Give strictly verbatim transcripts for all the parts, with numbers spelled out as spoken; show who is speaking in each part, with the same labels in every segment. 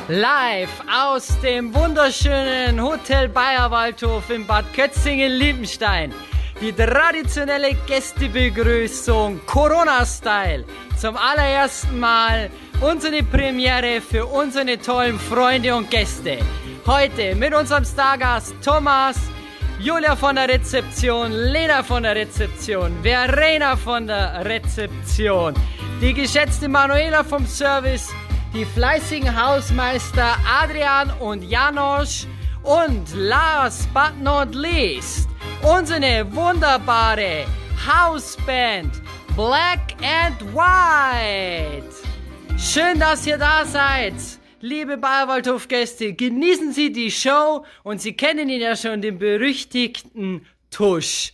Speaker 1: Live aus dem wunderschönen Hotel Bayerwaldhof in Bad Kötzingen-Liebenstein. Die traditionelle Gästebegrüßung Corona-Style. Zum allerersten Mal unsere Premiere für unsere tollen Freunde und Gäste. Heute mit unserem Stargast Thomas, Julia von der Rezeption, Lena von der Rezeption, Verena von der Rezeption, die geschätzte Manuela vom Service, die fleißigen Hausmeister Adrian und Janosch und last but not least unsere wunderbare Hausband Black and White. Schön, dass ihr da seid, liebe Bayerwaldhof-Gäste. Genießen Sie die Show und Sie kennen ihn ja schon, den berüchtigten Tusch.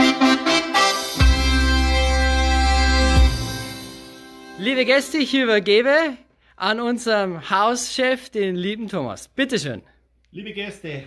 Speaker 1: Liebe Gäste, ich übergebe an unserem Hauschef, den lieben Thomas. Bitteschön.
Speaker 2: Liebe Gäste,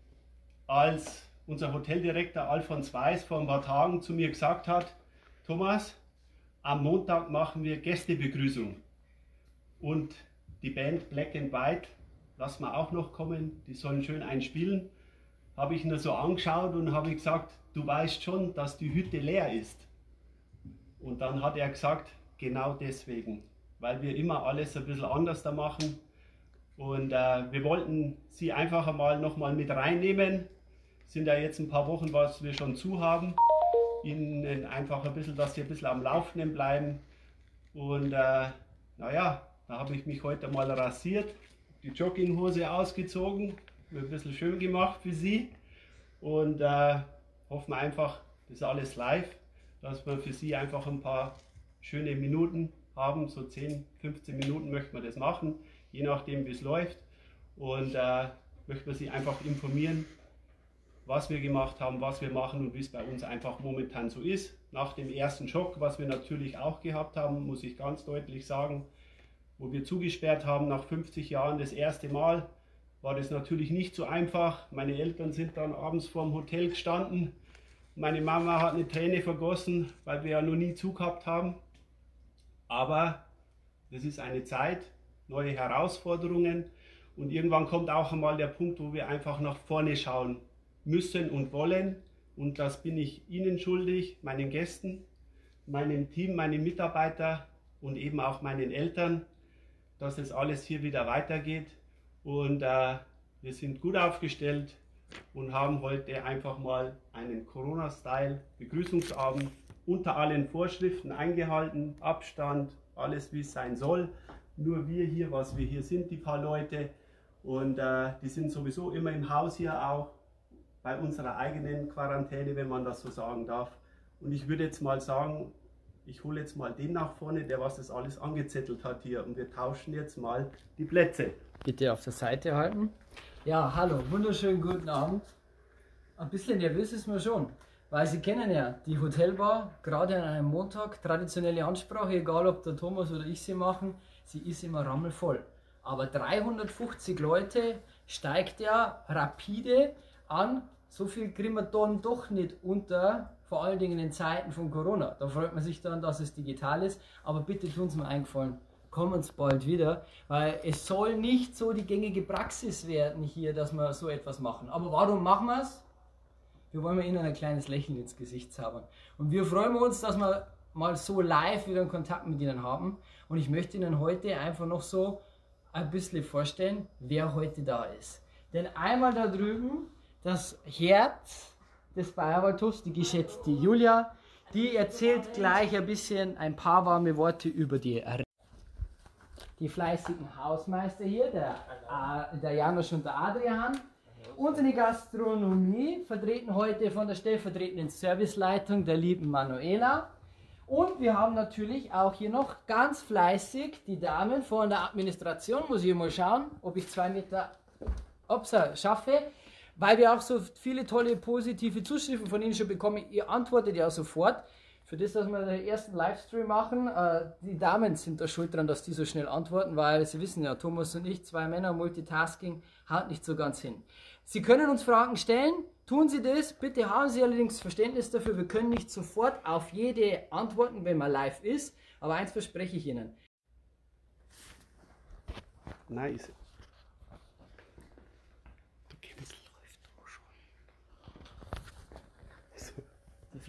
Speaker 2: als unser Hoteldirektor Alfons Weiß vor ein paar Tagen zu mir gesagt hat, Thomas, am Montag machen wir Gästebegrüßung und die Band Black and White lassen wir auch noch kommen, die sollen schön einspielen, habe ich ihn so angeschaut und habe gesagt, du weißt schon, dass die Hütte leer ist. Und dann hat er gesagt, genau deswegen, weil wir immer alles ein bisschen anders da machen. Und äh, wir wollten sie einfach einmal noch mal mit reinnehmen. Sind ja jetzt ein paar Wochen, was wir schon zu haben. Ihnen einfach ein bisschen, dass sie ein bisschen am Laufenden bleiben. Und äh, naja, da habe ich mich heute mal rasiert, die Jogginghose ausgezogen, ein bisschen schön gemacht für Sie. Und äh, hoffen einfach, das ist alles live, dass wir für Sie einfach ein paar schöne Minuten haben, so zehn, fünfzehn Minuten möchten wir das machen, je nachdem wie es läuft, und äh, möchten wir Sie einfach informieren, was wir gemacht haben, was wir machen und wie es bei uns einfach momentan so ist. Nach dem ersten Schock, was wir natürlich auch gehabt haben, muss ich ganz deutlich sagen, wo wir zugesperrt haben nach fünfzig Jahren das erste Mal, war das natürlich nicht so einfach. Meine Eltern sind dann abends vor dem Hotel gestanden, meine Mama hat eine Träne vergossen, weil wir ja noch nie Zug gehabt haben. Aber das ist eine Zeit, neue Herausforderungen, und irgendwann kommt auch einmal der Punkt, wo wir einfach nach vorne schauen müssen und wollen, und das bin ich Ihnen schuldig, meinen Gästen, meinem Team, meinen Mitarbeitern und eben auch meinen Eltern, dass es alles hier wieder weitergeht, und äh, wir sind gut aufgestellt und haben heute einfach mal einen Corona-Style-Begrüßungsabend unter allen Vorschriften eingehalten, Abstand, alles wie es sein soll. Nur wir hier, was wir hier sind, die paar Leute, und äh, die sind sowieso immer im Haus hier auch, bei unserer eigenen Quarantäne, wenn man das so sagen darf. Und ich würde jetzt mal sagen, ich hole jetzt mal den nach vorne, der was das alles angezettelt hat hier, und wir tauschen jetzt mal die Plätze.
Speaker 1: Bitte auf der Seite halten. Ja, hallo, wunderschönen guten Abend. Ein bisschen nervös ist man schon. Weil Sie kennen ja die Hotelbar, gerade an einem Montag, traditionelle Ansprache, egal ob der Thomas oder ich sie machen, sie ist immer rammelvoll. Aber dreihundertfünfzig Leute steigt ja rapide an, so viel kriegen wir dann doch nicht unter, vor allen Dingen in Zeiten von Corona. Da freut man sich dann, dass es digital ist, aber bitte tun Sie mir eingefallen, kommen uns bald wieder, weil es soll nicht so die gängige Praxis werden hier, dass wir so etwas machen. Aber warum machen wir es? Wir wollen Ihnen ein kleines Lächeln ins Gesicht zaubern. Und wir freuen uns, dass wir mal so live wieder einen Kontakt mit Ihnen haben. Und ich möchte Ihnen heute einfach noch so ein bisschen vorstellen, wer heute da ist. Denn einmal da drüben, das Herz des Bayerwaldhofs, die geschätzte Julia, die erzählt gleich ein bisschen ein paar warme Worte über die Re Die fleißigen Hausmeister hier, der, äh, der Janosch und der Adrian. Unsere Gastronomie vertreten heute von der stellvertretenden Serviceleitung der lieben Manuela. Und wir haben natürlich auch hier noch ganz fleißig die Damen von der Administration. Muss ich mal schauen, ob ich zwei Meter Upsa schaffe, weil wir auch so viele tolle positive Zuschriften von Ihnen schon bekommen. Ihr antwortet ja sofort. Für das, dass wir den ersten Livestream machen, äh, die Damen sind da schuld dran, dass die so schnell antworten, weil Sie wissen ja, Thomas und ich, zwei Männer, Multitasking, haut nicht so ganz hin. Sie können uns Fragen stellen, tun Sie das, bitte haben Sie allerdings Verständnis dafür, wir können nicht sofort auf jede antworten, wenn man live ist, aber eins verspreche ich Ihnen.
Speaker 2: Nice.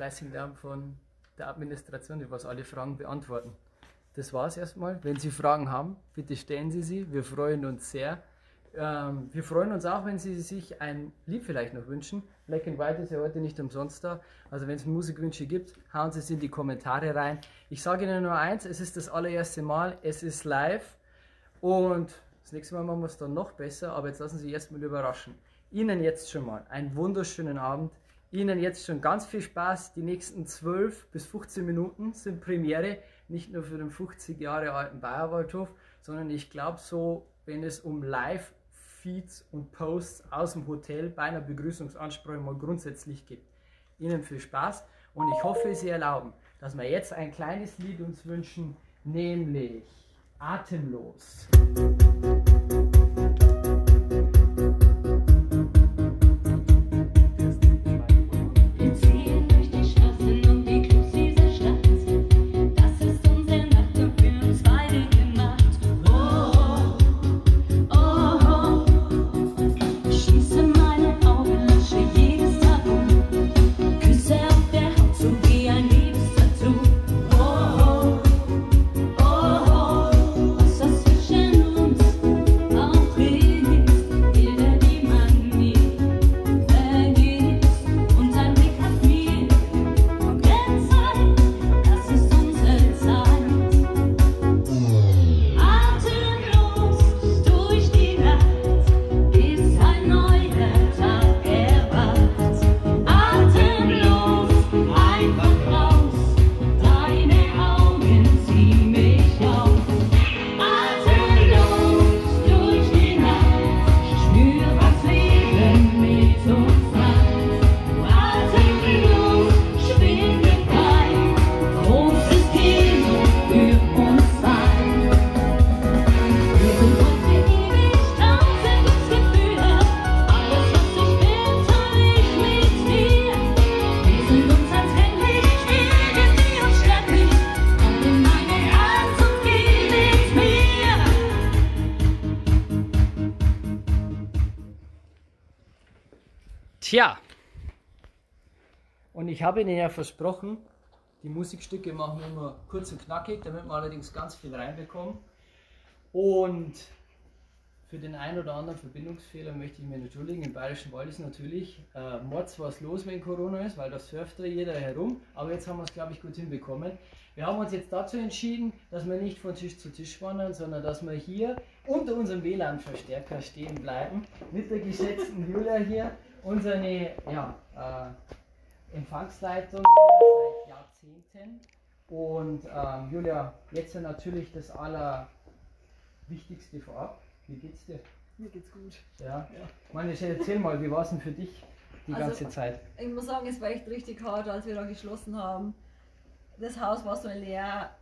Speaker 1: fleißigen Damen von der Administration, die was alle Fragen beantworten. Das war es erstmal. Wenn Sie Fragen haben, bitte stellen Sie sie. Wir freuen uns sehr. Ähm, wir freuen uns auch, wenn Sie sich ein Lied vielleicht noch wünschen. Black and White ist ja heute nicht umsonst da. Also wenn es Musikwünsche gibt, hauen Sie es in die Kommentare rein. Ich sage Ihnen nur eins, es ist das allererste Mal, es ist live und das nächste Mal machen wir es dann noch besser, aber jetzt lassen Sie sich erstmal überraschen. Ihnen jetzt schon mal einen wunderschönen Abend. Ihnen jetzt schon ganz viel Spaß. Die nächsten zwölf bis fünfzehn Minuten sind Premiere, nicht nur für den fünfzig Jahre alten Bayerwaldhof, sondern ich glaube so, wenn es um Live-Feeds und Posts aus dem Hotel bei einer Begrüßungsansprache mal grundsätzlich geht. Ihnen viel Spaß und ich hoffe, Sie erlauben, dass wir jetzt ein kleines Lied uns wünschen, nämlich Atemlos. Tja, und ich habe Ihnen ja versprochen, die Musikstücke machen wir immer kurz und knackig, damit wir allerdings ganz viel reinbekommen. Und für den einen oder anderen Verbindungsfehler möchte ich mich entschuldigen. Im Bayerischen Wald ist natürlich äh, mords was los, wenn Corona ist, weil das surft da jeder herum. Aber jetzt haben wir es, glaube ich, gut hinbekommen. Wir haben uns jetzt dazu entschieden, dass wir nicht von Tisch zu Tisch wandern, sondern dass wir hier unter unserem W L A N-Verstärker stehen bleiben. Mit der geschätzten Julia hier. Unsere ja, äh, Empfangsleitung seit Jahrzehnten und ähm, Julia, jetzt natürlich das Allerwichtigste vorab. Wie geht's dir?
Speaker 3: Mir geht's gut.
Speaker 1: Ja. ja. Meine, erzähl mal, wie war es denn für dich die
Speaker 3: also,
Speaker 1: ganze Zeit?
Speaker 3: Ich muss sagen, es war echt richtig hart, als wir da geschlossen haben. Das Haus war so leer.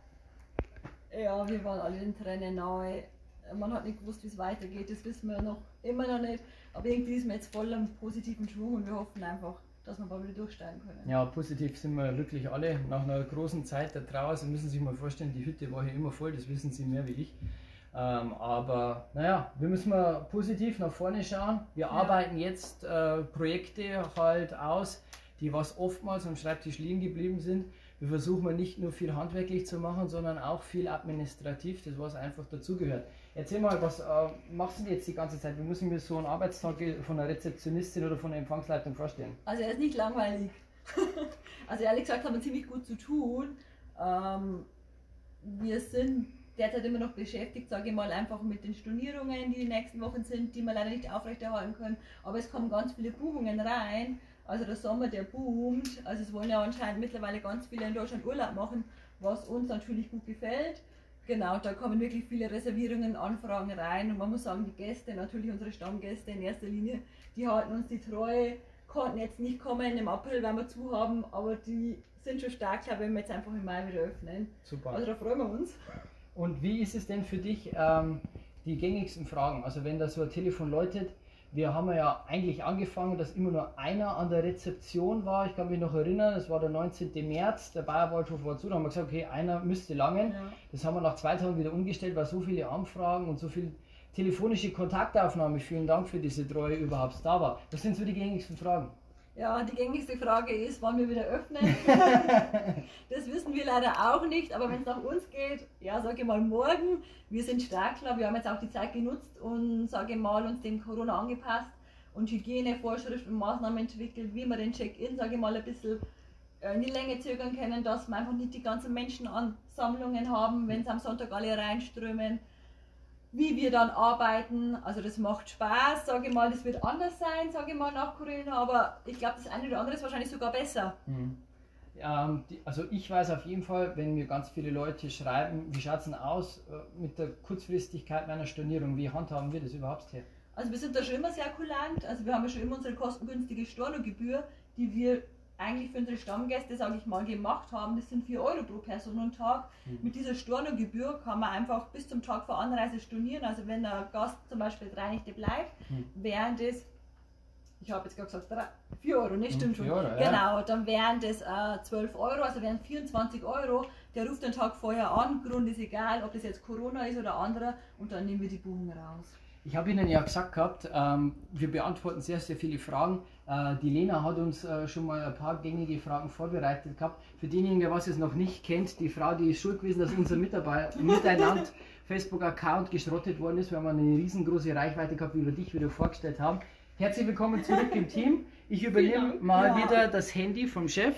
Speaker 3: Ja, wir waren alle in Tränen nahe. Man hat nicht gewusst, wie es weitergeht, das wissen wir noch immer noch nicht. Aber irgendwie ist man jetzt voll am positiven Schwung und wir hoffen einfach, dass wir bald wieder durchsteigen können.
Speaker 1: Ja, positiv sind wir wirklich alle. Nach einer großen Zeit der Trauer, Sie müssen sich mal vorstellen, die Hütte war hier immer voll, das wissen Sie mehr wie ich. Ähm, aber naja, wir müssen mal positiv nach vorne schauen. Wir ja. arbeiten jetzt äh, Projekte halt aus, die was oftmals am Schreibtisch liegen geblieben sind. Wir versuchen mal nicht nur viel handwerklich zu machen, sondern auch viel administrativ, das was einfach dazugehört. Erzähl mal, was äh, machst du jetzt die ganze Zeit? Wie muss ich mir so einen Arbeitstag von einer Rezeptionistin oder von einer Empfangsleitung vorstellen?
Speaker 3: Also er ist nicht langweilig. Also ehrlich gesagt haben wir ziemlich gut zu tun. Ähm, wir sind derzeit immer noch beschäftigt, sage ich mal, einfach mit den Stornierungen, die die nächsten Wochen sind, die wir leider nicht aufrechterhalten können. Aber es kommen ganz viele Buchungen rein. Also der Sommer, der boomt. Also es wollen ja anscheinend mittlerweile ganz viele in Deutschland Urlaub machen, was uns natürlich gut gefällt. Genau, da kommen wirklich viele Reservierungen, Anfragen rein und man muss sagen, die Gäste, natürlich unsere Stammgäste in erster Linie, die halten uns die Treue, konnten jetzt nicht kommen im April, weil wir zu haben, aber die sind schon stark, glaube ich, wenn wir jetzt einfach im Mai wieder öffnen.
Speaker 1: Super.
Speaker 3: Also da freuen wir uns.
Speaker 1: Und wie ist es denn für dich, ähm, die gängigsten Fragen? Also wenn da so ein Telefon läutet, wir haben ja eigentlich angefangen, dass immer nur einer an der Rezeption war. Ich kann mich noch erinnern, es war der neunzehnten März, der Bayerwaldhof war zu, da haben wir gesagt, okay, einer müsste langen. Ja. Das haben wir nach zwei Tagen wieder umgestellt, weil so viele Anfragen und so viel telefonische Kontaktaufnahme, vielen Dank für diese Treue, überhaupt da war. Das sind so die gängigsten Fragen.
Speaker 3: Ja, die gängigste Frage ist, wann wir wieder öffnen. Das wissen wir leider auch nicht, aber wenn es nach uns geht, ja, sage ich mal morgen. Wir sind Starkler, wir haben jetzt auch die Zeit genutzt und, sage ich mal, uns dem Corona angepasst und Hygienevorschriften und Maßnahmen entwickelt, wie wir den Check-in, sage ich mal, ein bisschen in die Länge zögern können, dass wir einfach nicht die ganzen Menschenansammlungen haben, wenn es am Sonntag alle reinströmen. Wie wir dann arbeiten, also das macht Spaß, sage ich mal, das wird anders sein, sage ich mal, nach Corona, aber ich glaube, das eine oder andere ist wahrscheinlich sogar besser.
Speaker 1: Mhm. Ähm, die, also ich weiß auf jeden Fall, wenn mir ganz viele Leute schreiben, wie schaut es denn aus äh, mit der Kurzfristigkeit meiner Stornierung, wie handhaben wir das überhaupt hier?
Speaker 3: Also wir sind da schon immer sehr kulant, also wir haben ja schon immer unsere kostengünstige Stornogebühr, die wir eigentlich für unsere Stammgäste, sage ich mal, gemacht haben. Das sind vier Euro pro Person und Tag. Mhm. Mit dieser Stornogebühr kann man einfach bis zum Tag vor Anreise stornieren. Also wenn der Gast zum Beispiel drei Nächte bleibt, mhm. wären das, ich habe jetzt gerade gesagt, vier Euro, nicht? Stimmt schon. Euro, ja. Genau, dann wären das äh, zwölf Euro, also wären vierundzwanzig Euro. Der ruft den Tag vorher an, Grund ist egal, ob das jetzt Corona ist oder anderer, und dann nehmen wir die Buchung raus.
Speaker 1: Ich habe Ihnen ja gesagt gehabt, ähm, wir beantworten sehr, sehr viele Fragen. Äh, die Lena hat uns äh, schon mal ein paar gängige Fragen vorbereitet gehabt. Für denjenigen, der was es noch nicht kennt, die Frau, die ist schuld gewesen, dass unser Mitarbeiter miteinander Facebook-Account geschrottet worden ist. Wir haben eine riesengroße Reichweite gehabt, wie wir dich wieder vorgestellt haben. Herzlich willkommen zurück im Team. Ich übernehme mal ja. wieder das Handy vom Chef.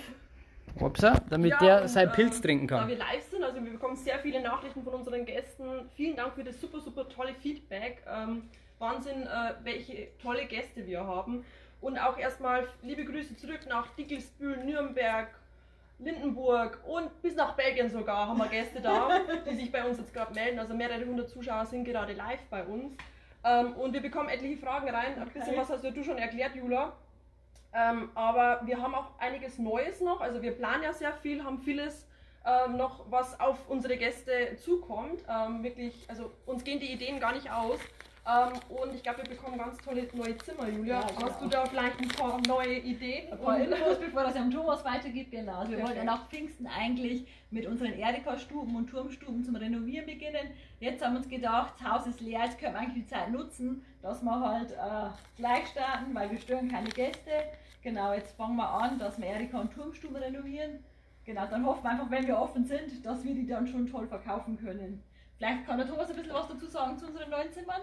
Speaker 1: Upsa, damit ja, der sein äh, Pilz trinken kann.
Speaker 4: Da wir live sind, also wir bekommen sehr viele Nachrichten von unseren Gästen. Vielen Dank für das super, super tolle Feedback. Ähm, Wahnsinn, äh, welche tolle Gäste wir haben. Und auch erstmal liebe Grüße zurück nach Dickelsbühl, Nürnberg, Lindenburg und bis nach Belgien sogar haben wir Gäste da, die sich bei uns jetzt gerade melden. Also mehrere hundert Zuschauer sind gerade live bei uns. Ähm, und wir bekommen etliche Fragen rein. Ein bisschen was hast du schon erklärt, Jula. Ähm, aber wir haben auch einiges Neues noch, also wir planen ja sehr viel, haben vieles ähm, noch, was auf unsere Gäste zukommt. Ähm, wirklich, also uns gehen die Ideen gar nicht aus. Ähm, und ich glaube, wir bekommen ganz tolle neue Zimmer, Julia. Ja, genau. Hast du da vielleicht ein paar neue Ideen?
Speaker 3: Ein paar Infos, bevor das am Thomas weitergeht, genau. Also wir ja, wollten ja nach Pfingsten eigentlich mit unseren Erika-Stuben und Turmstuben zum Renovieren beginnen. Jetzt haben wir uns gedacht, das Haus ist leer, jetzt können wir eigentlich die Zeit nutzen, dass wir halt äh, gleich starten, weil wir stören keine Gäste. Genau, jetzt fangen wir an, dass wir Erika und Turmstuben renovieren. Genau, dann hoffen wir einfach, wenn wir offen sind, dass wir die dann schon toll verkaufen können. Vielleicht kann der Thomas ein bisschen was dazu sagen zu unseren neuen Zimmern?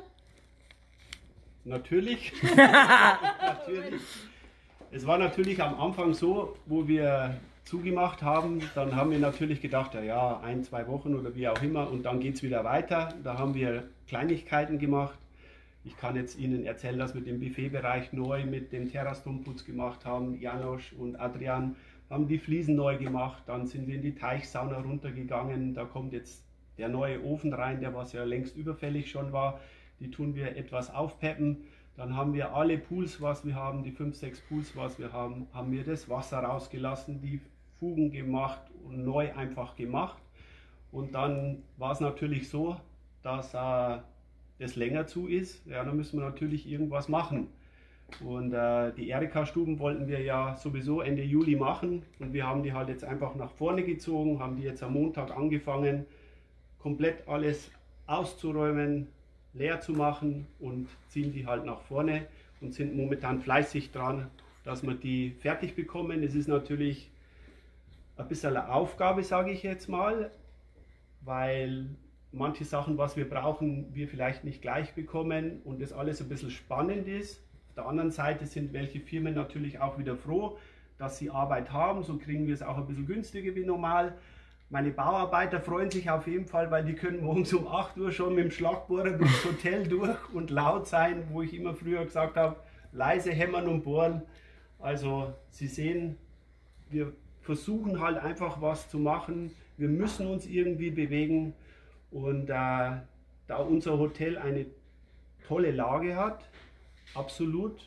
Speaker 2: Natürlich. natürlich. Es war natürlich am Anfang so, wo wir zugemacht haben, dann haben wir natürlich gedacht, ja, ja ein, zwei Wochen oder wie auch immer, und dann geht es wieder weiter. Da haben wir Kleinigkeiten gemacht. Ich kann jetzt Ihnen erzählen, dass wir den Buffetbereich neu mit dem Terrastonputz gemacht haben. Janosch und Adrian haben die Fliesen neu gemacht. Dann sind wir in die Teichsauna runtergegangen. Da kommt jetzt der neue Ofen rein, der was ja längst überfällig schon war. Die tun wir etwas aufpeppen. Dann haben wir alle Pools, was wir haben, die fünf, sechs Pools, was wir haben, haben wir das Wasser rausgelassen, die Fugen gemacht und neu einfach gemacht. Und dann war es natürlich so, dass äh, das länger zu ist. Ja, dann müssen wir natürlich irgendwas machen. Und äh, die Erika-Stuben wollten wir ja sowieso Ende Juli machen. Und wir haben die halt jetzt einfach nach vorne gezogen, haben die jetzt am Montag angefangen, komplett alles auszuräumen, leer zu machen und ziehen die halt nach vorne und sind momentan fleißig dran, dass wir die fertig bekommen. Es ist natürlich ein bisschen eine Aufgabe, sage ich jetzt mal, weil manche Sachen, was wir brauchen, wir vielleicht nicht gleich bekommen und das alles ein bisschen spannend ist. Auf der anderen Seite sind welche Firmen natürlich auch wieder froh, dass sie Arbeit haben, so kriegen wir es auch ein bisschen günstiger wie normal. Meine Bauarbeiter freuen sich auf jeden Fall, weil die können morgens um acht Uhr schon mit dem Schlagbohrer durchs Hotel durch und laut sein, wo ich immer früher gesagt habe, leise hämmern und bohren. Also Sie sehen, wir versuchen halt einfach was zu machen. Wir müssen uns irgendwie bewegen und äh, da unser Hotel eine tolle Lage hat, absolut,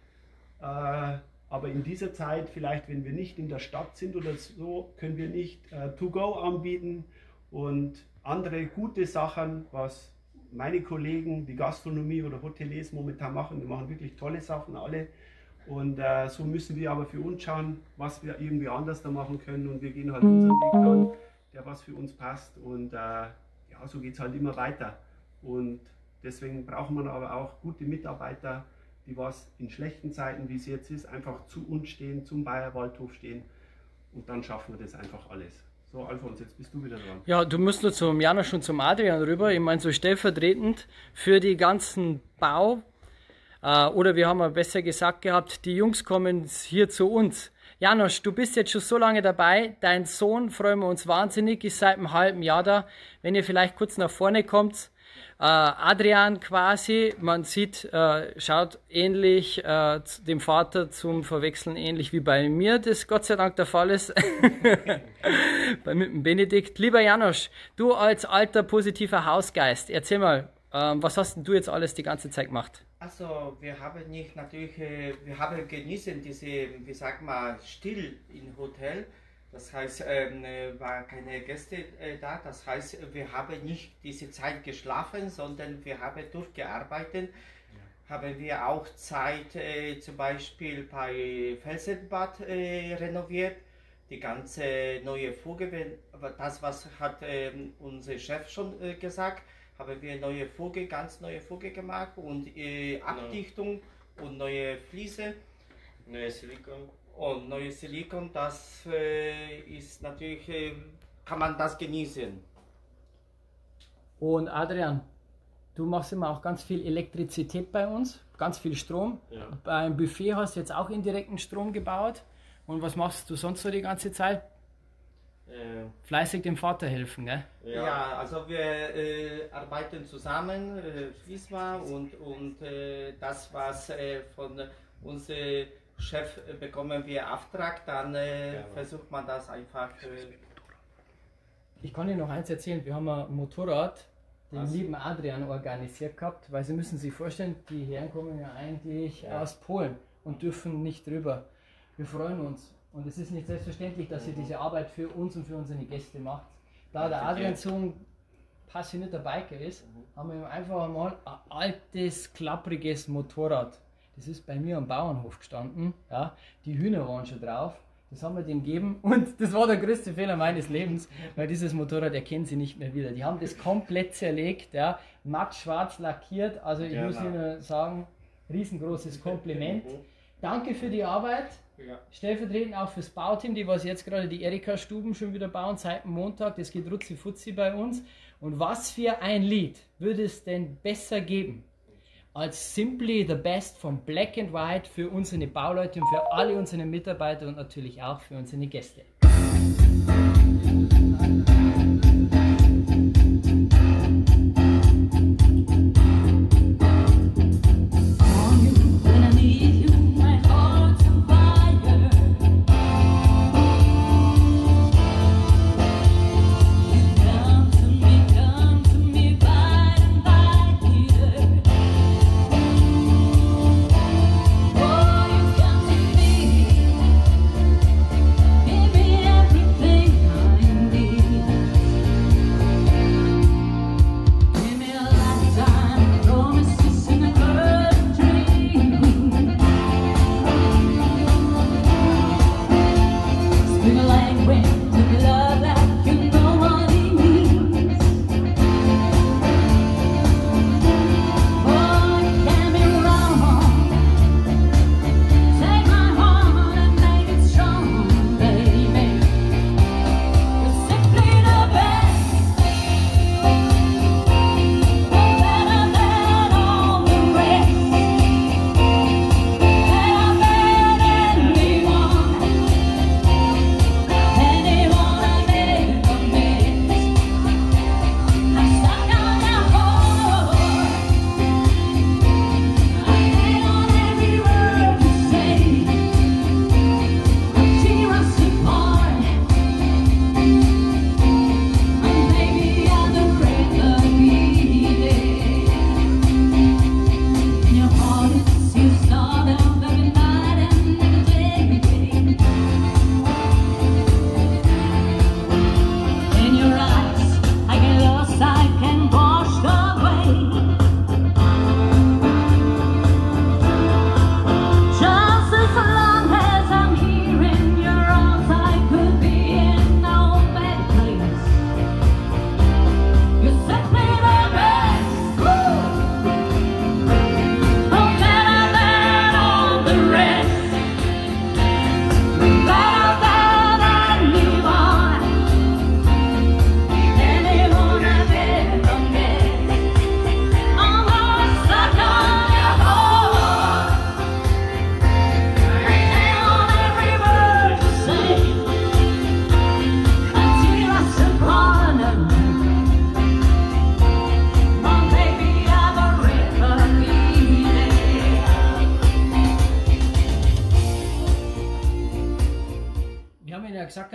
Speaker 2: äh, aber in dieser Zeit, vielleicht wenn wir nicht in der Stadt sind oder so, können wir nicht äh, To-Go anbieten und andere gute Sachen, was meine Kollegen, die Gastronomie oder Hoteliers momentan machen. Die machen wirklich tolle Sachen alle und äh, so müssen wir aber für uns schauen, was wir irgendwie anders da machen können und wir gehen halt unseren Weg dann, der was für uns passt und äh, ja, so geht es halt immer weiter und deswegen braucht man aber auch gute Mitarbeiter, die was in schlechten Zeiten, wie es jetzt ist, einfach zu uns stehen, zum Bayer Waldhof stehen und dann schaffen wir das einfach alles. So, Alfons, jetzt bist du wieder dran.
Speaker 1: Ja, du musst nur zum Janosch und zum Adrian rüber. Ich meine, so stellvertretend für die ganzen Bau, äh, oder wir haben ja besser gesagt gehabt, die Jungs kommen hier zu uns. Janosch, du bist jetzt schon so lange dabei. Dein Sohn, freuen wir uns wahnsinnig, ist seit einem halben Jahr da. Wenn ihr vielleicht kurz nach vorne kommt. Äh, Adrian quasi, man sieht, äh, schaut ähnlich äh, dem Vater zum Verwechseln, ähnlich wie bei mir, das Gott sei Dank der Fall ist. bei mit dem Benedikt. Lieber Janosch, du als alter positiver Hausgeist, erzähl mal, ähm, was hast denn du jetzt alles die ganze Zeit gemacht?
Speaker 5: Also wir haben nicht natürlich, äh, wir haben genießen diese, wie sagt man, still im Hotel. Das heißt, ähm, war keine Gäste äh, da. Das heißt, wir haben nicht diese Zeit geschlafen, sondern wir haben durchgearbeitet. Ja. Haben wir auch Zeit, äh, zum Beispiel bei Felsenbad äh, renoviert. Die ganze neue Fuge, das was hat äh, unser Chef schon äh, gesagt, haben wir neue Fuge, ganz neue Fuge gemacht und äh, Abdichtung no. und neue Fliese.
Speaker 6: Neue Silikon.
Speaker 5: Und neues Silikon, das äh, ist natürlich, äh, kann man das genießen.
Speaker 1: Und Adrian, du machst immer auch ganz viel Elektrizität bei uns, ganz viel Strom.
Speaker 6: Ja.
Speaker 1: Beim Buffet hast du jetzt auch indirekten Strom gebaut. Und was machst du sonst so die ganze Zeit?
Speaker 5: Äh,
Speaker 1: Fleißig dem Vater helfen, gell?
Speaker 5: ja. ja, also wir äh, arbeiten zusammen, äh, Fisma und, und äh, das, was äh, von unserem Chef äh, bekommen wir Auftrag, dann äh, ja, versucht man das einfach. Äh,
Speaker 1: ich kann dir noch eins erzählen, wir haben ein Motorrad, den
Speaker 5: was?
Speaker 1: lieben Adrian organisiert gehabt, weil Sie müssen sich vorstellen, die Herren kommen ja eigentlich ja. aus Polen und dürfen nicht drüber. Wir freuen uns. Und es ist nicht selbstverständlich, dass ihr diese Arbeit für uns und für unsere Gäste macht. Da der Adrian so ein passionierter Biker ist, haben wir ihm einfach mal ein altes, klappriges Motorrad. Das ist bei mir am Bauernhof gestanden. Ja. Die Hühner waren schon drauf. Das haben wir dem gegeben. Und das war der größte Fehler meines Lebens, weil dieses Motorrad erkennen sie nicht mehr wieder. Die haben das komplett zerlegt, ja, matt schwarz lackiert. Also ich ja, muss Ihnen sagen, riesengroßes Kompliment. Danke für die Arbeit. Ja. Stellvertretend auch fürs Bauteam, die was jetzt gerade die Erika-Stuben schon wieder bauen seit Montag. Das geht rutzi futzi bei uns. Und was für ein Lied würde es denn besser geben als Simply the Best von Black and White für unsere Bauleute und für alle unsere Mitarbeiter und natürlich auch für unsere Gäste.
Speaker 7: Everything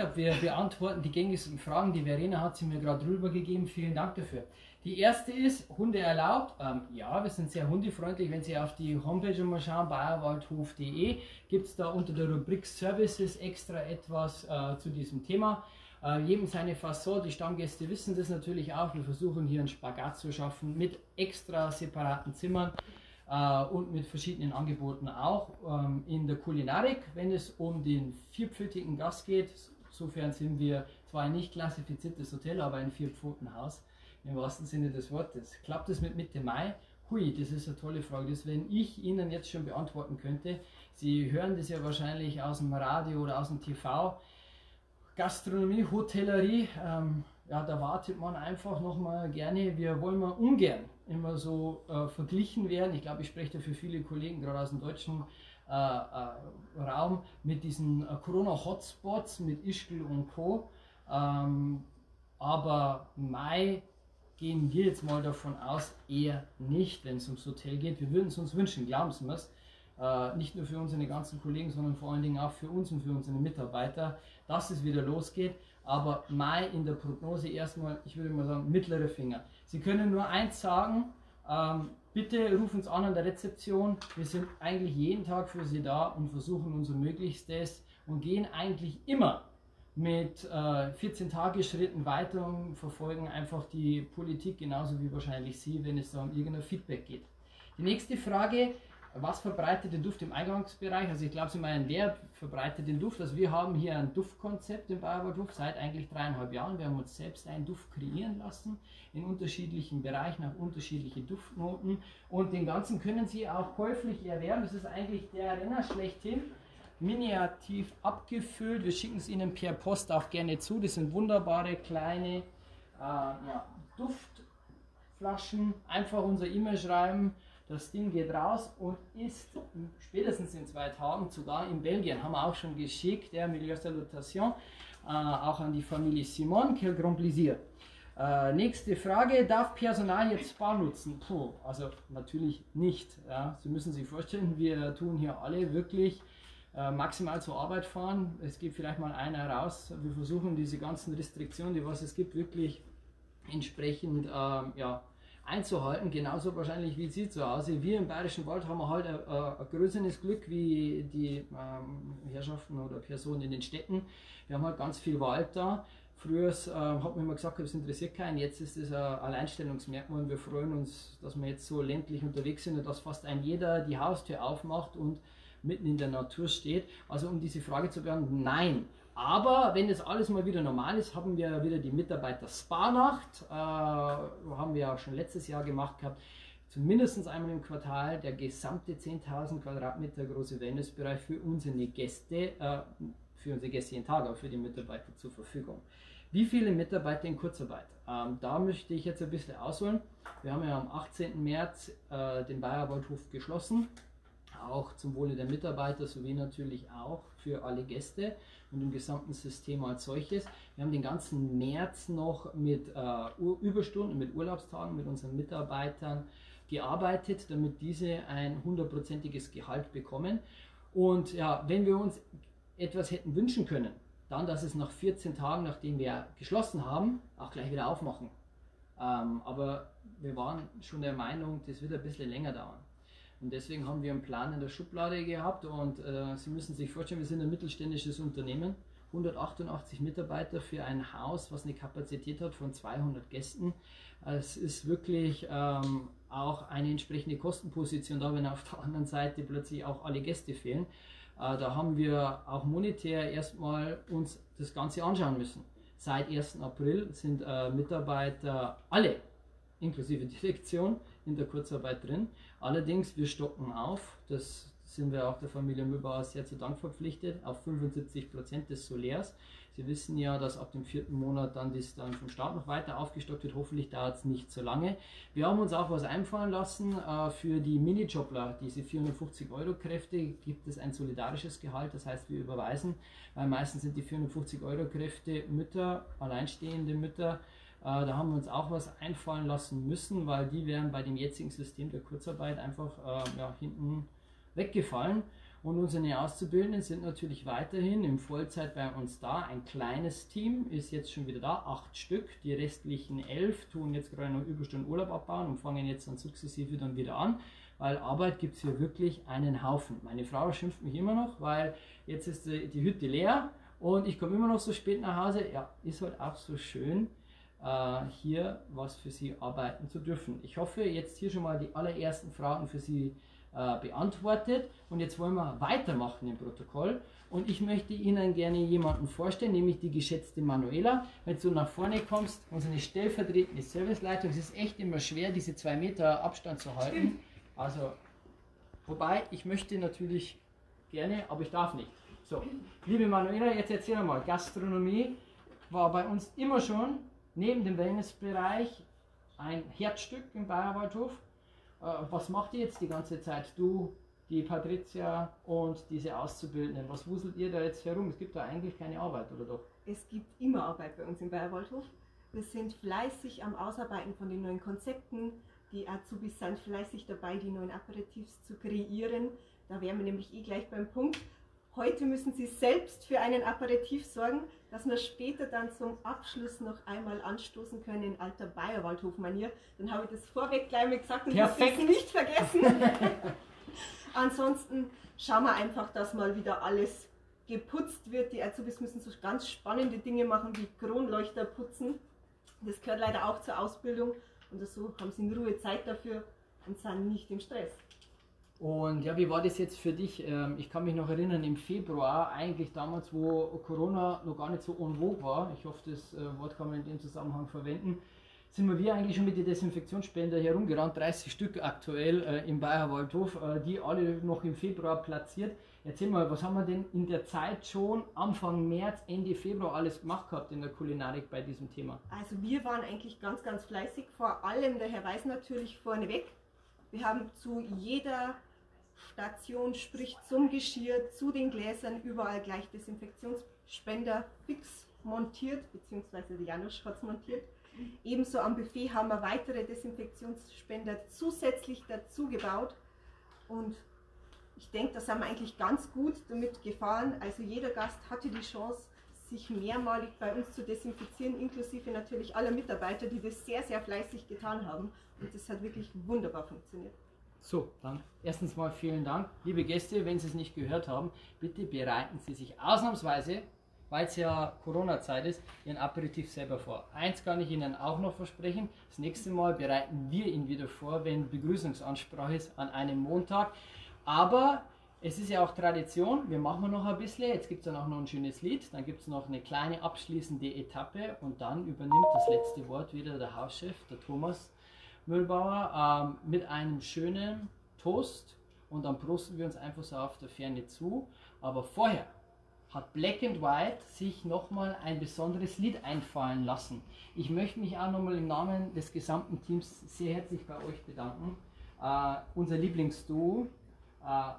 Speaker 1: habe, wir beantworten die gängigsten Fragen. Die Verena hat sie mir gerade rübergegeben. Vielen Dank dafür. Die erste ist, Hunde erlaubt? Ähm, ja, wir sind sehr hundefreundlich. Wenn Sie auf die Homepage mal schauen, bayerwaldhof punkt de, gibt es da unter der Rubrik Services extra etwas äh, zu diesem Thema. Äh, jedem seine Fasson, die Stammgäste wissen das natürlich auch. Wir versuchen hier einen Spagat zu schaffen mit extra separaten Zimmern äh, und mit verschiedenen Angeboten auch. Ähm, in der Kulinarik, wenn es um den vierpfötigen Gast geht, insofern sind wir zwar ein nicht klassifiziertes Hotel, aber ein Vierpfotenhaus im wahrsten Sinne des Wortes. Klappt es mit Mitte Mai? Hui, das ist eine tolle Frage. Das, wenn ich Ihnen jetzt schon beantworten könnte, Sie hören das ja wahrscheinlich aus dem Radio oder aus dem T V, Gastronomie, Hotellerie, ähm, ja, da wartet man einfach nochmal gerne. Wir wollen mal ungern immer so äh, verglichen werden. Ich glaube, ich spreche da für viele Kollegen, gerade aus dem deutschen äh, äh, Raum, mit diesen äh, Corona-Hotspots, mit Ischgl und Co. Ähm, aber Mai gehen wir jetzt mal davon aus, eher nicht, wenn es ums Hotel geht. Wir würden es uns wünschen, glauben Sie mir's. Äh, nicht nur für unsere ganzen Kollegen, sondern vor allen Dingen auch für uns und für unsere Mitarbeiter, dass es wieder losgeht. Aber Mai in der Prognose erstmal, ich würde mal sagen, mittlere Finger. Sie können nur eins sagen, ähm, bitte rufen uns an an der Rezeption. Wir sind eigentlich jeden Tag für Sie da und versuchen unser Möglichstes und gehen eigentlich immer mit äh, vierzehn-Tage-Schritten weiter und verfolgen einfach die Politik genauso wie wahrscheinlich Sie, wenn es da um irgendein Feedback geht. Die nächste Frage, was verbreitet den Duft im Eingangsbereich? Also ich glaube, Sie meinen, wer verbreitet den Duft? Also wir haben hier ein Duftkonzept im Bayerwaldhof seit eigentlich dreieinhalb Jahren. Wir haben uns selbst einen Duft kreieren lassen in unterschiedlichen Bereichen, nach unterschiedliche Duftnoten und den ganzen können Sie auch käuflich erwerben. Das ist eigentlich der Renner schlechthin. Miniativ abgefüllt. Wir schicken es Ihnen per Post auch gerne zu. Das sind wunderbare kleine äh, ja, Duftflaschen. Einfach unser E-Mail schreiben. Das Ding geht raus und ist spätestens in zwei Tagen sogar in Belgien. Haben wir auch schon geschickt. Der Milieu Salutation. Äh, auch an die Familie Simon. Quel grand plaisir. Äh, nächste Frage. Darf Personal jetzt Spa nutzen? Puh, also natürlich nicht. Ja. Sie müssen sich vorstellen, wir tun hier alle wirklich maximal zur Arbeit fahren. Es gibt vielleicht mal einer raus. Wir versuchen diese ganzen Restriktionen, die was es gibt, wirklich entsprechend ähm, ja, einzuhalten. Genauso wahrscheinlich wie Sie zu Hause. Wir im Bayerischen Wald haben halt ein, ein größeres Glück wie die ähm, Herrschaften oder Personen in den Städten. Wir haben halt ganz viel Wald da. Früher äh, hat man immer gesagt, es interessiert keinen. Jetzt ist es ein Alleinstellungsmerkmal und wir freuen uns, dass wir jetzt so ländlich unterwegs sind und dass fast ein jeder die Haustür aufmacht und mitten in der Natur steht. Also um diese Frage zu beantworten, nein. Aber wenn das alles mal wieder normal ist, haben wir wieder die Mitarbeiter-Spa-Nacht. Äh, haben wir auch schon letztes Jahr gemacht gehabt. Zumindest einmal im Quartal der gesamte zehntausend Quadratmeter große Wellnessbereich für unsere Gäste, äh, für unsere Gäste jeden Tag, aber für die Mitarbeiter zur Verfügung. Wie viele Mitarbeiter in Kurzarbeit? Ähm, da möchte ich jetzt ein bisschen ausholen. Wir haben ja am achtzehnten März äh, den Bayerwaldhof geschlossen. Auch zum Wohle der Mitarbeiter sowie natürlich auch für alle Gäste und im gesamten System als solches. Wir haben den ganzen März noch mit äh, Überstunden, mit Urlaubstagen, mit unseren Mitarbeitern gearbeitet, damit diese ein hundertprozentiges Gehalt bekommen. Und ja, wenn wir uns etwas hätten wünschen können, dann, dass es nach vierzehn Tagen, nachdem wir geschlossen haben, auch gleich wieder aufmachen. Ähm, aber wir waren schon der Meinung, das wird ein bisschen länger dauern. Und deswegen haben wir einen Plan in der Schublade gehabt und äh, Sie müssen sich vorstellen, wir sind ein mittelständisches Unternehmen, hundertachtundachtzig Mitarbeiter für ein Haus, was eine Kapazität hat von zweihundert Gästen. Es ist wirklich ähm, auch eine entsprechende Kostenposition da, wenn auf der anderen Seite plötzlich auch alle Gäste fehlen. Äh, da haben wir auch monetär erstmal uns das Ganze anschauen müssen. Seit ersten April sind äh, Mitarbeiter alle, inklusive Direktion, in der Kurzarbeit drin. Allerdings, wir stocken auf, das sind wir auch der Familie Mühlbauer sehr zu Dank verpflichtet, auf fünfundsiebzig Prozent des Solärs. Sie wissen ja, dass ab dem vierten Monat dann das dann vom Staat noch weiter aufgestockt wird. Hoffentlich dauert es nicht so lange. Wir haben uns auch was einfallen lassen. Äh, für die Minijobler, diese vierhundertfünfzig Euro Kräfte, gibt es ein solidarisches Gehalt. Das heißt, wir überweisen, weil meistens sind die vierhundertfünfzig Euro Kräfte Mütter, alleinstehende Mütter. Äh, da haben wir uns auch was einfallen lassen müssen, weil die wären bei dem jetzigen System der Kurzarbeit einfach äh, ja, hinten weggefallen. Und unsere Auszubildenden sind natürlich weiterhin in Vollzeit bei uns da. Ein kleines Team ist jetzt schon wieder da, acht Stück. Die restlichen elf tun jetzt gerade noch Überstunden Urlaub abbauen und fangen jetzt dann sukzessive dann wieder an. Weil Arbeit gibt es hier wirklich einen Haufen. Meine Frau schimpft mich immer noch, weil jetzt ist die, die Hütte leer und ich komme immer noch so spät nach Hause. Ja, ist halt auch so schön, äh, hier was für Sie arbeiten zu dürfen. Ich hoffe, jetzt hier schon mal die allerersten Fragen für Sie äh, beantwortet. Und jetzt wollen wir weitermachen im Protokoll. Und ich möchte Ihnen gerne jemanden vorstellen, nämlich die geschätzte Manuela. Wenn du nach vorne kommst, unsere stellvertretende Serviceleitung. Es ist echt immer schwer, diese zwei Meter Abstand zu halten. Also, wobei, ich möchte natürlich gerne, aber ich darf nicht. So, liebe Manuela, jetzt erzähl mal, Gastronomie war bei uns immer schon neben dem Wellnessbereich ein Herzstück im Bayerwaldhof. Äh, was macht ihr jetzt die ganze Zeit? Du, die Patricia und diese Auszubildenden. Was wuselt ihr da jetzt herum? Es gibt da eigentlich keine Arbeit, oder doch?
Speaker 7: Es gibt immer Arbeit bei uns im Bayerwaldhof. Wir sind fleißig am Ausarbeiten von den neuen Konzepten. Die Azubis sind fleißig dabei, die neuen Aperitifs zu kreieren. Da wären wir nämlich eh gleich beim Punkt. Heute müssen Sie selbst für einen Aperitif sorgen, dass wir später dann zum Abschluss noch einmal anstoßen können in alter Bayerwaldhof-Manier. Dann habe ich das vorweg gleich mal gesagt und muss es nicht vergessen. Ansonsten schauen wir einfach, dass mal wieder alles geputzt wird. Die Azubis müssen so ganz spannende Dinge machen wie Kronleuchter putzen. Das gehört leider auch zur Ausbildung. Und so haben sie in Ruhe Zeit dafür und sind nicht im Stress.
Speaker 1: Und ja, wie war das jetzt für dich? Ich kann mich noch erinnern, im Februar, eigentlich damals, wo Corona noch gar nicht so en vogue war, ich hoffe, das Wort kann man in dem Zusammenhang verwenden, sind wir eigentlich schon mit den Desinfektionsspender herumgerannt, dreißig Stück aktuell äh, im Bayerwaldhof, äh, die alle noch im Februar platziert. Erzähl mal, was haben wir denn in der Zeit schon Anfang März, Ende Februar alles gemacht gehabt in der Kulinarik bei diesem Thema?
Speaker 7: Also wir waren eigentlich ganz, ganz fleißig, vor allem der Herr Weiß natürlich vorneweg. Wir haben zu jeder Station, sprich zum Geschirr, zu den Gläsern, überall gleich Desinfektionsspender fix montiert, beziehungsweise der Janusz hat es montiert. Ebenso am Buffet haben wir weitere Desinfektionsspender zusätzlich dazu gebaut und ich denke, da sind wir eigentlich ganz gut damit gefahren. Also jeder Gast hatte die Chance, sich mehrmalig bei uns zu desinfizieren, inklusive natürlich aller Mitarbeiter, die das sehr, sehr fleißig getan haben und das hat wirklich wunderbar funktioniert.
Speaker 1: So, dann erstens mal vielen Dank. Liebe Gäste, wenn Sie es nicht gehört haben, bitte bereiten Sie sich ausnahmsweise, weil es ja Corona-Zeit ist, Ihren Aperitif selber vor. Eins kann ich Ihnen auch noch versprechen, das nächste Mal bereiten wir ihn wieder vor, wenn Begrüßungsansprache ist an einem Montag. Aber es ist ja auch Tradition, wir machen noch ein bisschen, jetzt gibt es dann auch noch ein schönes Lied, dann gibt es noch eine kleine abschließende Etappe und dann übernimmt das letzte Wort wieder der Hauschef, der Thomas Mühlbauer, ähm, mit einem schönen Toast und dann prosten wir uns einfach so auf der Ferne zu. Aber vorher hat Black and White sich nochmal ein besonderes Lied einfallen lassen. Ich möchte mich auch nochmal im Namen des gesamten Teams sehr herzlich bei euch bedanken. Äh, unser Lieblingsduo, äh,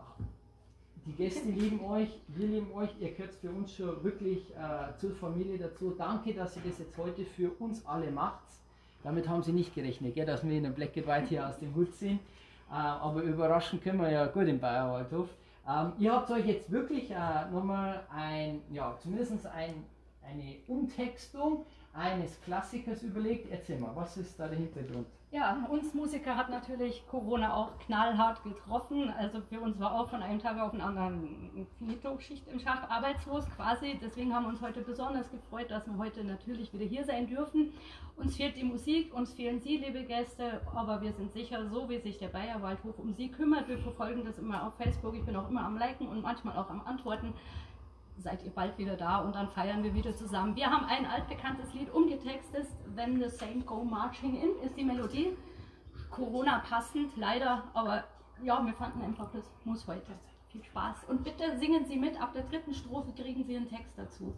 Speaker 1: die Gäste lieben euch, wir lieben euch, ihr gehört für uns schon wirklich äh, zur Familie dazu. Danke, dass ihr das jetzt heute für uns alle macht. Damit haben sie nicht gerechnet, gell, dass wir in der Black and White hier aus dem Hut ziehen. Äh, aber überraschen können wir ja gut im Bayerwaldhof. Ähm, ihr habt euch jetzt wirklich äh, nochmal ein, ja, zumindest ein, eine Umtextung eines Klassikers überlegt. Erzähl mal, was ist da der Hintergrund?
Speaker 8: Ja, uns Musiker hat natürlich Corona auch knallhart getroffen. Also für uns war auch von einem Tag auf den anderen Schicht im Schacht arbeitslos quasi. Deswegen haben wir uns heute besonders gefreut, dass wir heute natürlich wieder hier sein dürfen. Uns fehlt die Musik, uns fehlen Sie, liebe Gäste, aber wir sind sicher, so wie sich der Bayerwaldhof um Sie kümmert. Wir verfolgen das immer auf Facebook, ich bin auch immer am Liken und manchmal auch am Antworten. Seid ihr bald wieder da und dann feiern wir wieder zusammen. Wir haben ein altbekanntes Lied umgetextet, When the Saints Go Marching In ist die Melodie. Corona passend, leider, aber ja, wir fanden einfach, das muss heute. Viel Spaß. Und bitte singen Sie mit, ab der dritten Strophe kriegen Sie einen Text dazu.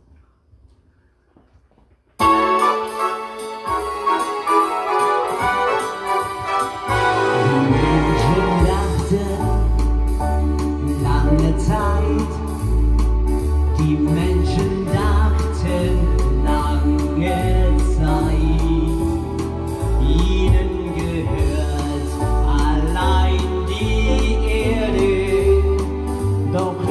Speaker 9: Lange Zeit. Die Menschen dachten lange Zeit, ihnen gehört allein die Erde, doch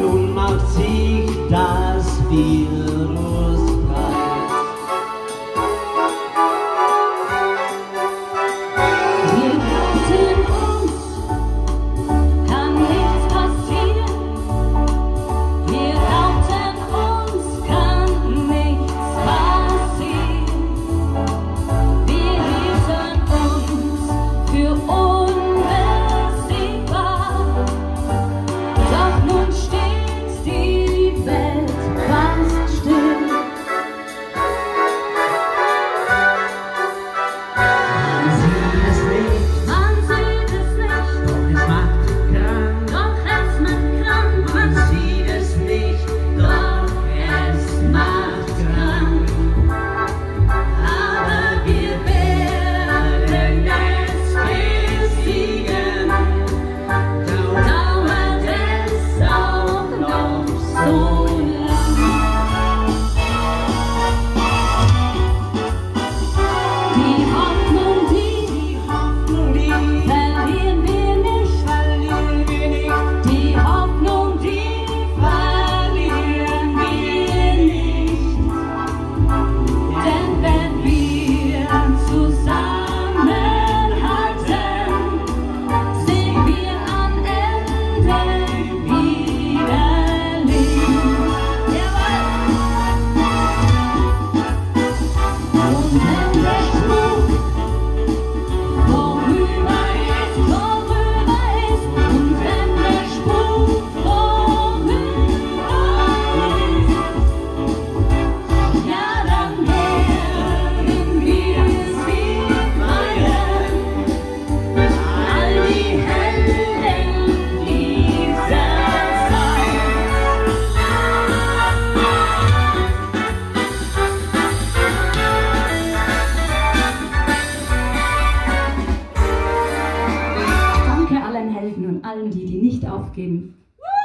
Speaker 8: allen die, die nicht aufgeben.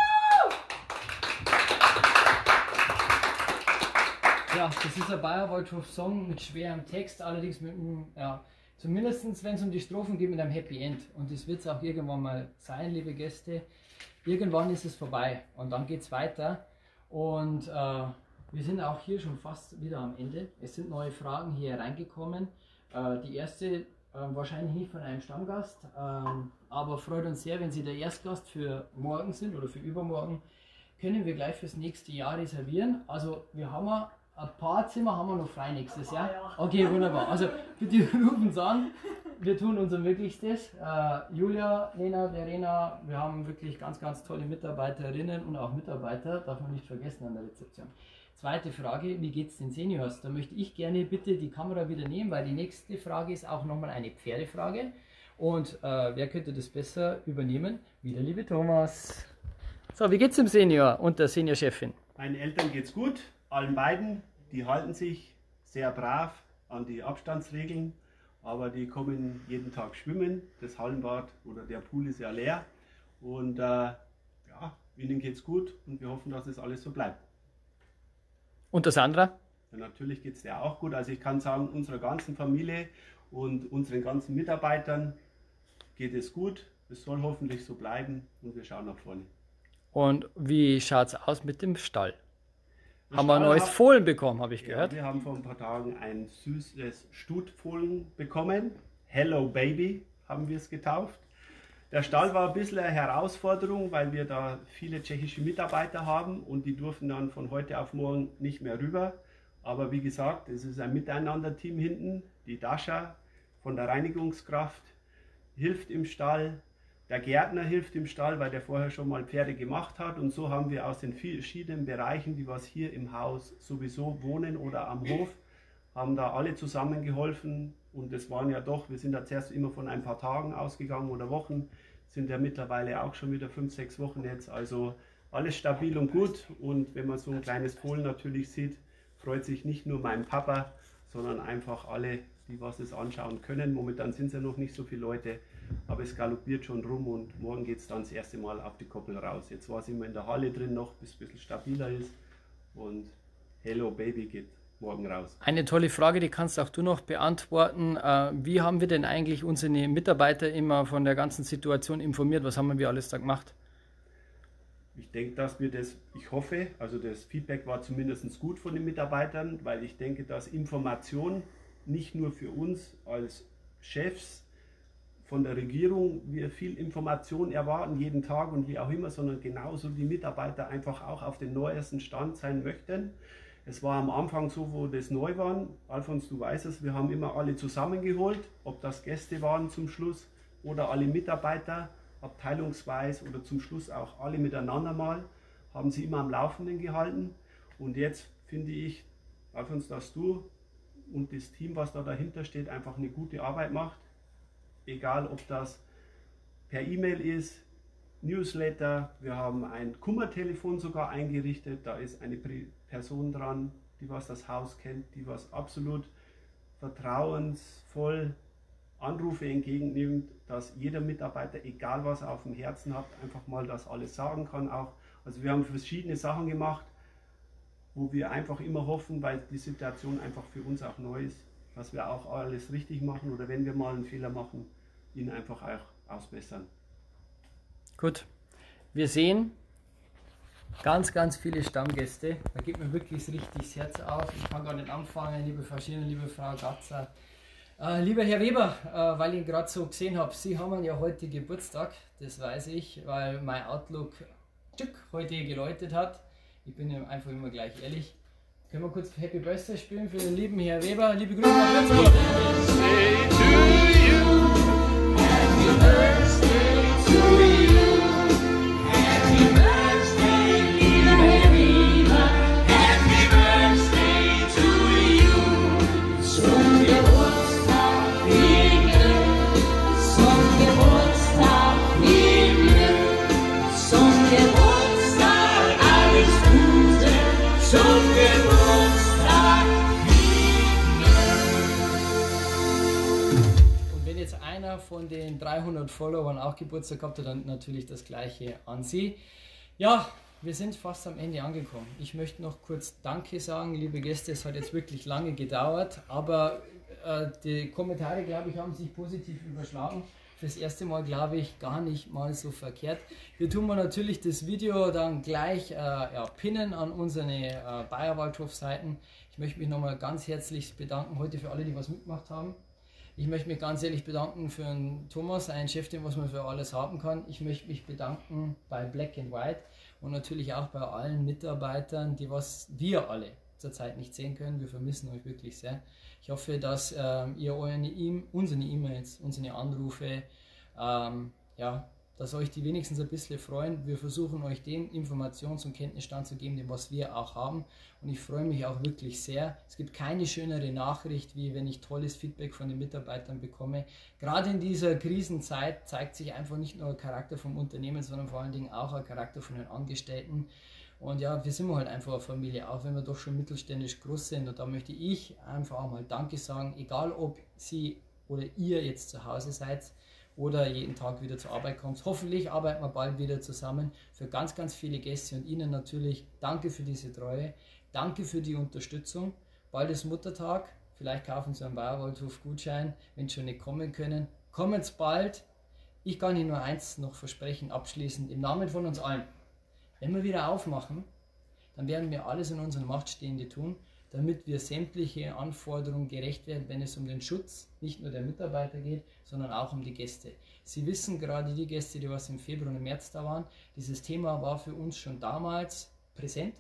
Speaker 1: Ja, das ist ein Bayer-Waldhof-Song mit schwerem Text, allerdings mit einem, ja, zumindest wenn es um die Strophen geht, mit einem Happy End. Und das wird es auch irgendwann mal sein, liebe Gäste. Irgendwann ist es vorbei und dann geht es weiter. Und äh, wir sind auch hier schon fast wieder am Ende. Es sind neue Fragen hier reingekommen. Äh, die erste äh, wahrscheinlich nicht von einem Stammgast, ähm, aber freut uns sehr, wenn Sie der Erstgast für morgen sind oder für übermorgen. Können wir gleich fürs nächste Jahr reservieren. Also wir haben ein paar Zimmer haben wir noch frei nächstes Jahr. Okay, wunderbar. Also bitte rufen uns an. Wir tun unser Möglichstes. Äh, Julia, Lena, Verena, wir haben wirklich ganz, ganz tolle Mitarbeiterinnen und auch Mitarbeiter, darf man nicht vergessen an der Rezeption. Zweite Frage, wie geht es den Seniors? Da möchte ich gerne bitte die Kamera wieder nehmen, weil die nächste Frage ist auch nochmal eine Pferdefrage. Und äh, wer könnte das besser übernehmen? Wie der liebe Thomas. So, wie geht's dem Senior und der Seniorchefin?
Speaker 2: Meinen Eltern geht's gut, allen beiden. Die halten sich sehr brav an die Abstandsregeln, aber die kommen jeden Tag schwimmen. Das Hallenbad oder der Pool ist ja leer und äh, ja, ihnen geht's gut und wir hoffen, dass es alles so bleibt.
Speaker 1: Und der Sandra?
Speaker 2: Ja, natürlich geht es dir auch gut. Also ich kann sagen, unserer ganzen Familie und unseren ganzen Mitarbeitern geht es gut. Es soll hoffentlich so bleiben und wir schauen nach vorne.
Speaker 1: Und wie schaut es aus mit dem Stall?
Speaker 2: Der
Speaker 1: haben wir ein
Speaker 2: Stall
Speaker 1: neues
Speaker 2: hat,
Speaker 1: Fohlen bekommen, habe ich
Speaker 2: ja,
Speaker 1: gehört.
Speaker 2: wir haben vor ein paar Tagen ein süßes Stutfohlen bekommen. Hello Baby haben wir es getauft. Der Stall war ein bisschen eine Herausforderung, weil wir da viele tschechische Mitarbeiter haben und die durften dann von heute auf morgen nicht mehr rüber. Aber wie gesagt, es ist ein Miteinander-Team hinten. Die Dascha von der Reinigungskraft hilft im Stall. Der Gärtner hilft im Stall, weil der vorher schon mal Pferde gemacht hat. Und so haben wir aus den verschiedenen Bereichen, die was hier im Haus sowieso wohnen oder am Hof, haben da alle zusammengeholfen. Und es waren ja doch, wir sind da zuerst immer von ein paar Tagen ausgegangen oder Wochen, sind ja mittlerweile auch schon wieder fünf, sechs Wochen jetzt. Also alles stabil und gut. Und wenn man so ein kleines Fohlen natürlich sieht, freut sich nicht nur mein Papa, sondern einfach alle, die was es anschauen können. Momentan sind es ja noch nicht so viele Leute, aber es galoppiert schon rum und morgen geht es dann das erste Mal auf die Koppel raus. Jetzt war es immer in der Halle drin noch, bis es ein bisschen stabiler ist und Hello Baby geht morgen raus.
Speaker 1: Eine tolle Frage, die kannst auch du noch beantworten. Wie haben wir denn eigentlich unsere Mitarbeiter immer von der ganzen Situation informiert? Was haben wir alles da gemacht?
Speaker 2: Ich denke, dass wir das, ich hoffe, also das Feedback war zumindest gut von den Mitarbeitern, weil ich denke, dass Information nicht nur für uns als Chefs von der Regierung wir viel Information erwarten, jeden Tag und wie auch immer, sondern genauso die Mitarbeiter einfach auch auf den neuesten Stand sein möchten. Es war am Anfang so, wo das neu war. Alfons, du weißt es, wir haben immer alle zusammengeholt, ob das Gäste waren zum Schluss oder alle Mitarbeiter, abteilungsweise oder zum Schluss auch alle miteinander mal, haben sie immer am Laufenden gehalten. Und jetzt finde ich, Alfons, dass du und das Team, was da dahinter steht, einfach eine gute Arbeit macht. Egal, ob das per E-Mail ist, Newsletter, wir haben ein Kummertelefon sogar eingerichtet, da ist eine Person dran, die was das Haus kennt, die was absolut vertrauensvoll Anrufe entgegennimmt, dass jeder Mitarbeiter, egal was er auf dem Herzen hat, einfach mal das alles sagen kann auch. Also wir haben verschiedene Sachen gemacht, wo wir einfach immer hoffen, weil die Situation einfach für uns auch neu ist, dass wir auch alles richtig machen oder wenn wir mal einen Fehler machen, ihn einfach auch ausbessern.
Speaker 1: Gut, wir sehen ganz, ganz viele Stammgäste. Da geht mir wirklich richtig das Herz auf. Ich kann gar nicht anfangen, liebe Frau Schirner, liebe Frau Gatzer. Äh, lieber Herr Weber, äh, weil ich ihn gerade so gesehen habe, Sie haben ja heute Geburtstag, das weiß ich, weil mein Outlook heute geläutet hat. Ich bin ja einfach immer gleich ehrlich. Können wir kurz Happy Birthday spielen für den lieben Herr Weber? Liebe Grüße nach Würzburg. Happy Birthday to you. Happy Birthday, lieber Herr Weber. Happy Birthday to you. Zum Geburtstag viel Glück. Zum Geburtstag viel Glück. Zum Geburtstag alles Gute. Zum Geburtstag viel Glück. Und wenn jetzt einer von den dreihundert Followern auch Geburtstag gehabt hat, dann natürlich das gleiche an Sie. Ja, wir sind fast am Ende angekommen. Ich möchte noch kurz Danke sagen, liebe Gäste, es hat jetzt wirklich lange gedauert, aber äh, die Kommentare, glaube ich, haben sich positiv überschlagen. Fürs erste Mal, glaube ich, gar nicht mal so verkehrt. Hier tun wir natürlich das Video dann gleich äh, ja, pinnen an unsere äh, Bayerwaldhof-Seiten. Ich möchte mich nochmal ganz herzlich bedanken heute für alle, die was mitgemacht haben. Ich möchte mich ganz ehrlich bedanken für den Thomas, einen Chef, den was man für alles haben kann. Ich möchte mich bedanken bei Black and White und natürlich auch bei allen Mitarbeitern, die was wir alle zurzeit nicht sehen können. Wir vermissen euch wirklich sehr. Ich hoffe, dass ähm, ihr eure e unsere E-Mails, unsere Anrufe, ähm, ja, dass euch die wenigstens ein bisschen freuen. Wir versuchen euch den Informations- und Kenntnisstand zu geben, den was wir auch haben. Und ich freue mich auch wirklich sehr. Es gibt keine schönere Nachricht, wie wenn ich tolles Feedback von den Mitarbeitern bekomme. Gerade in dieser Krisenzeit zeigt sich einfach nicht nur der Charakter vom Unternehmen, sondern vor allen Dingen auch der Charakter von den Angestellten. Und ja, wir sind halt einfach eine Familie, auch wenn wir doch schon mittelständisch groß sind. Und da möchte ich einfach auch mal Danke sagen, egal ob Sie oder ihr jetzt zu Hause seid oder jeden Tag wieder zur Arbeit kommt. Hoffentlich arbeiten wir bald wieder zusammen. Für ganz, ganz viele Gäste und Ihnen natürlich danke für diese Treue, danke für die Unterstützung. Bald ist Muttertag, vielleicht kaufen Sie einen Bayerwaldhof-Gutschein, wenn Sie schon nicht kommen können. Kommen Sie bald. Ich kann Ihnen nur eins noch versprechen, abschließend, im Namen von uns allen. Wenn wir wieder aufmachen, dann werden wir alles in unserer Macht Stehende tun, damit wir sämtliche Anforderungen gerecht werden, wenn es um den Schutz nicht nur der Mitarbeiter geht, sondern auch um die Gäste. Sie wissen, gerade die Gäste, die was im Februar und im März da waren, dieses Thema war für uns schon damals präsent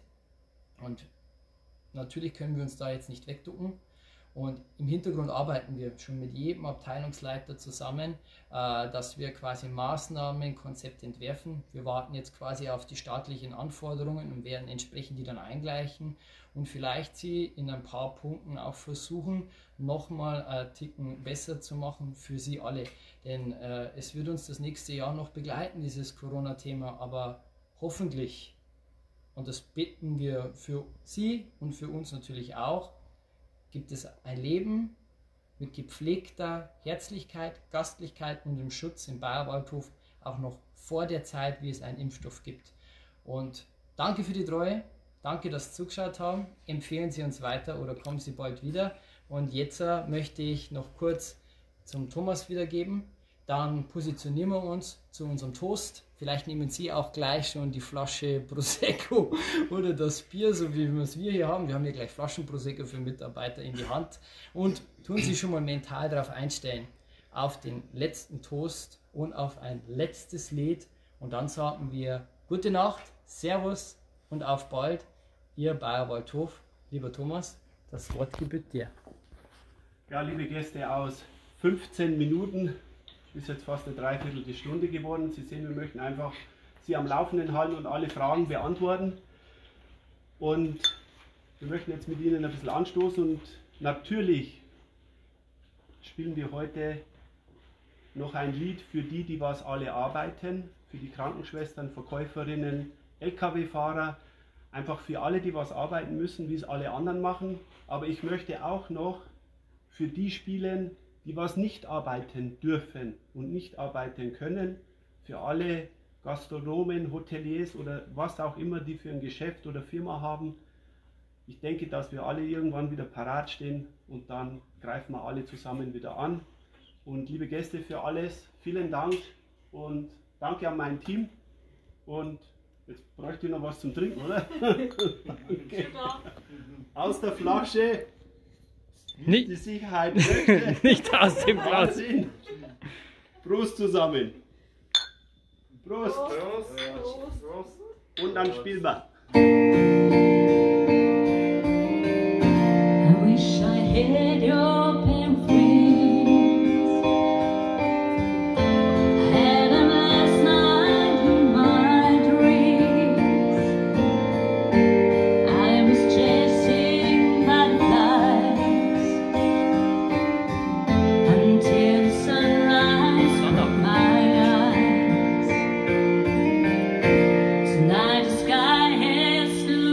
Speaker 1: und natürlich können wir uns da jetzt nicht wegducken. Und im Hintergrund arbeiten wir schon mit jedem Abteilungsleiter zusammen, äh, dass wir quasi Maßnahmen, Konzepte entwerfen. Wir warten jetzt quasi auf die staatlichen Anforderungen und werden entsprechend die dann eingleichen und vielleicht sie in ein paar Punkten auch versuchen, nochmal einen Ticken besser zu machen für Sie alle. Denn äh, es wird uns das nächste Jahr noch begleiten, dieses Corona-Thema, aber hoffentlich, und das bitten wir für Sie und für uns natürlich auch, gibt es ein Leben mit gepflegter Herzlichkeit, Gastlichkeit und dem Schutz im Bayerwaldhof auch noch vor der Zeit, wie es einen Impfstoff gibt. Und danke für die Treue, danke, dass Sie zugeschaut haben, empfehlen Sie uns weiter oder kommen Sie bald wieder. Und jetzt äh, möchte ich noch kurz zum Thomas wiedergeben, dann positionieren wir uns zu unserem Toast. Vielleicht nehmen Sie auch gleich schon die Flasche Prosecco oder das Bier, so wie wir es wir hier haben. Wir haben hier gleich Flaschen Prosecco für Mitarbeiter in die Hand. Und tun Sie schon mal mental darauf einstellen, auf den letzten Toast und auf ein letztes Lied. Und dann sagen wir gute Nacht, Servus und auf bald. Ihr Bayerwaldhof. Lieber Thomas, das Wort gebührt dir.
Speaker 2: Ja, liebe Gäste, aus fünfzehn Minuten ist jetzt fast eine Dreiviertel Stunde geworden. Sie sehen, wir möchten einfach Sie am Laufenden halten und alle Fragen beantworten. Und wir möchten jetzt mit Ihnen ein bisschen anstoßen. Und natürlich spielen wir heute noch ein Lied für die, die was alle arbeiten, für die Krankenschwestern, Verkäuferinnen, L K W-Fahrer, einfach für alle, die was arbeiten müssen, wie es alle anderen machen. Aber ich möchte auch noch für die spielen, die was nicht arbeiten dürfen und nicht arbeiten können, für alle Gastronomen, Hoteliers oder was auch immer, die für ein Geschäft oder Firma haben. Ich denke, dass wir alle irgendwann wieder parat stehen und dann greifen wir alle zusammen wieder an. Und liebe Gäste, für alles, vielen Dank und danke an mein Team. Und jetzt bräuchte ich noch was zum Trinken, oder? Okay. Aus der Flasche.
Speaker 1: Nicht,
Speaker 2: die Sicherheit möchte.
Speaker 1: Nicht aus dem Glas.
Speaker 2: Wahnsinn. Prost zusammen. Prost.
Speaker 4: Prost. Prost. Prost.
Speaker 2: Und dann spielen wir.
Speaker 9: I wish I had your pen wings. Had them last night in my dreams. I was chasing butterflies until the sunrise caught my eyes. Tonight the sky has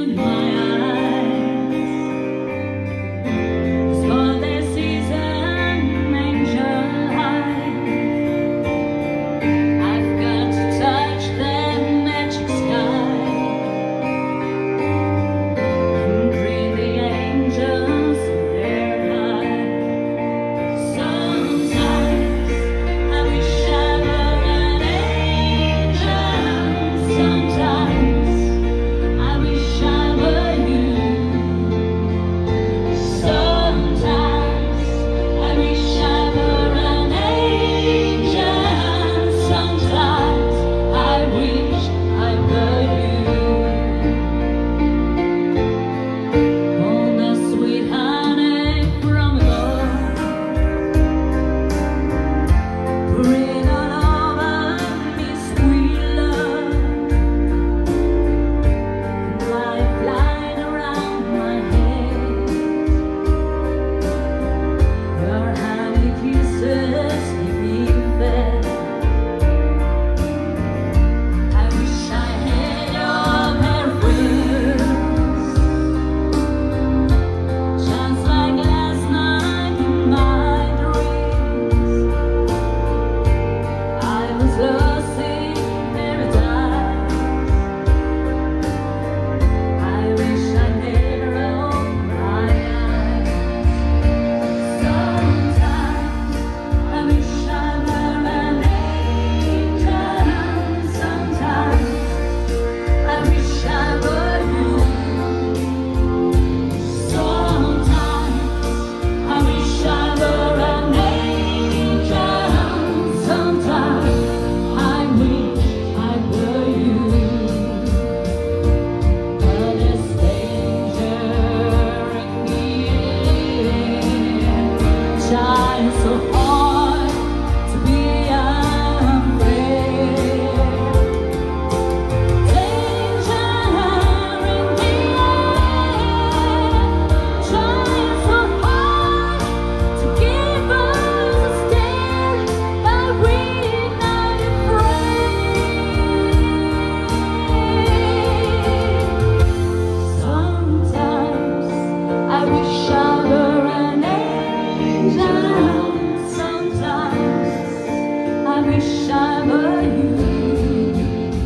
Speaker 9: wish I were an angel. Sometimes I wish I were you.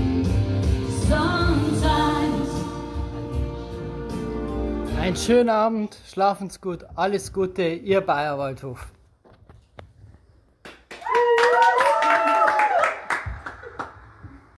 Speaker 9: Sometimes.
Speaker 1: Einen schönen Abend, schlafen's gut, alles Gute, ihr Bayer Waldhof.